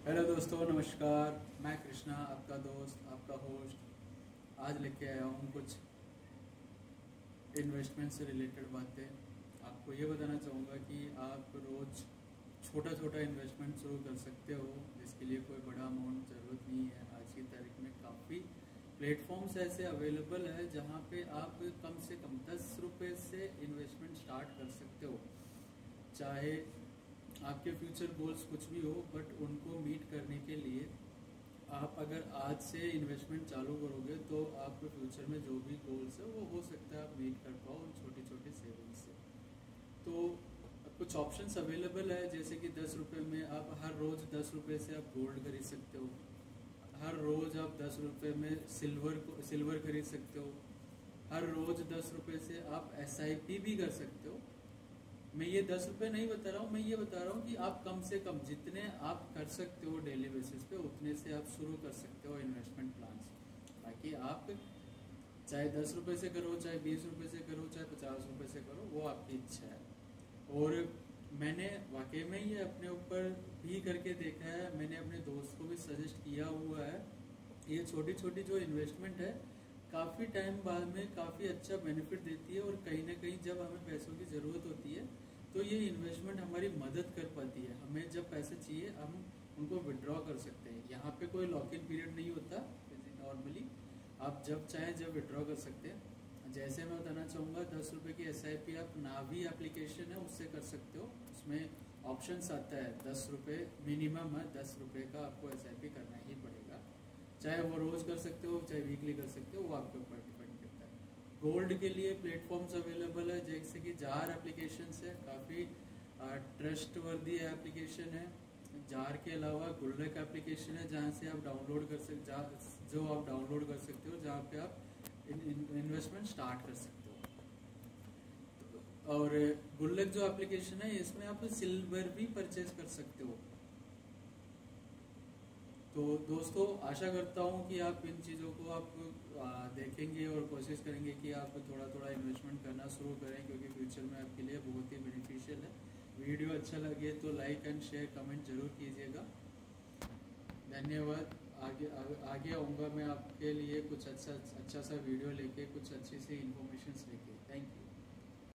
Hello दोस्तों, नमस्कार। मैं कृष्णा, आपका दोस्त, आपका होस्ट। आज लेके आया हूँ कुछ इन्वेस्टमेंट से रिलेटेड बातें। आपको ये बताना चाहूँगा कि आप रोज़ छोटा छोटा इन्वेस्टमेंट शुरू कर सकते हो, जिसके लिए कोई बड़ा अमाउंट ज़रूरत नहीं है। आज की तारीख में काफ़ी प्लेटफॉर्म्स ऐसे अवेलेबल है जहाँ पे आप कम से कम 10 रुपये से इन्वेस्टमेंट स्टार्ट कर सकते हो। चाहे आपके फ्यूचर गोल्स कुछ भी हो, बट उनको मीट करने के लिए आप अगर आज से इन्वेस्टमेंट चालू करोगे तो आपके फ्यूचर में जो भी गोल्स है वो हो सकता है आप मीट कर पाओ उन छोटी छोटी सेविंग्स से। तो कुछ ऑप्शंस अवेलेबल है, जैसे कि 10 रुपये में आप हर रोज़ 10 रुपये से आप गोल्ड खरीद सकते हो। हर रोज़ आप 10 रुपये में सिल्वर खरीद सकते हो। हर रोज़ 10 रुपये से आप SIP भी कर सकते हो। मैं ये 10 रुपये नहीं बता रहा हूँ, मैं ये बता रहा हूँ कि आप कम से कम जितने आप कर सकते हो डेली बेसिस पे उतने से आप शुरू कर सकते हो इन्वेस्टमेंट प्लान्स। ताकि आप चाहे 10 रुपये से करो, चाहे 20 रुपये से करो, चाहे 50 रुपये से करो, वो आपकी इच्छा है। और मैंने वाकई में ये अपने ऊपर भी करके देखा है, मैंने अपने दोस्त को भी सजेस्ट किया हुआ है। ये छोटी छोटी जो इन्वेस्टमेंट है काफ़ी टाइम बाद में काफ़ी अच्छा बेनिफिट देती है, और कहीं ना कहीं जब हमें पैसों की ज़रूरत होती है तो ये इन्वेस्टमेंट हमारी मदद कर पाती है। हमें जब पैसे चाहिए हम उनको विड्रॉ कर सकते हैं। यहाँ पे कोई लॉक इन पीरियड नहीं होता। नॉर्मली आप जब चाहें जब विड्रॉ कर सकते हैं। जैसे मैं बताना चाहूँगा, 10 रुपये की SIP आप नावी एप्लीकेशन है उससे कर सकते हो। उसमें ऑप्शंस आता है 10 रुपये मिनिमम है, 10 रुपये का आपको SIP करना ही पड़ेगा। चाहे वो रोज़ कर सकते हो, चाहे वीकली कर सकते हो, वो आपके ऊपर डिपेंड करता है। गोल्ड के लिए प्लेटफॉर्म्स अवेलेबल है, जैसे कि जार एप्लीकेशन है, काफ़ी ट्रस्ट वर्दी एप्लीकेशन है। जार के अलावा गुल्लक एप्लीकेशन है, जहाँ से आप डाउनलोड कर सकते जो आप डाउनलोड कर सकते हो, जहाँ पे आप इन्वेस्टमेंट स्टार्ट कर सकते हो। और गुल्लक जो एप्लीकेशन है इसमें आप सिल्वर भी परचेज कर सकते हो। तो दोस्तों, आशा करता हूँ कि आप इन चीज़ों को आप देखेंगे और कोशिश करेंगे कि आप थोड़ा थोड़ा इन्वेस्टमेंट करना शुरू करें, क्योंकि फ्यूचर में आपके लिए बहुत ही बेनिफिशियल है। वीडियो अच्छा लगे तो लाइक एंड शेयर कमेंट जरूर कीजिएगा। धन्यवाद। आगे आऊँगा मैं आपके लिए कुछ अच्छा सा वीडियो लेके, कुछ अच्छी सी इन्फॉर्मेशन लेके। Thank you.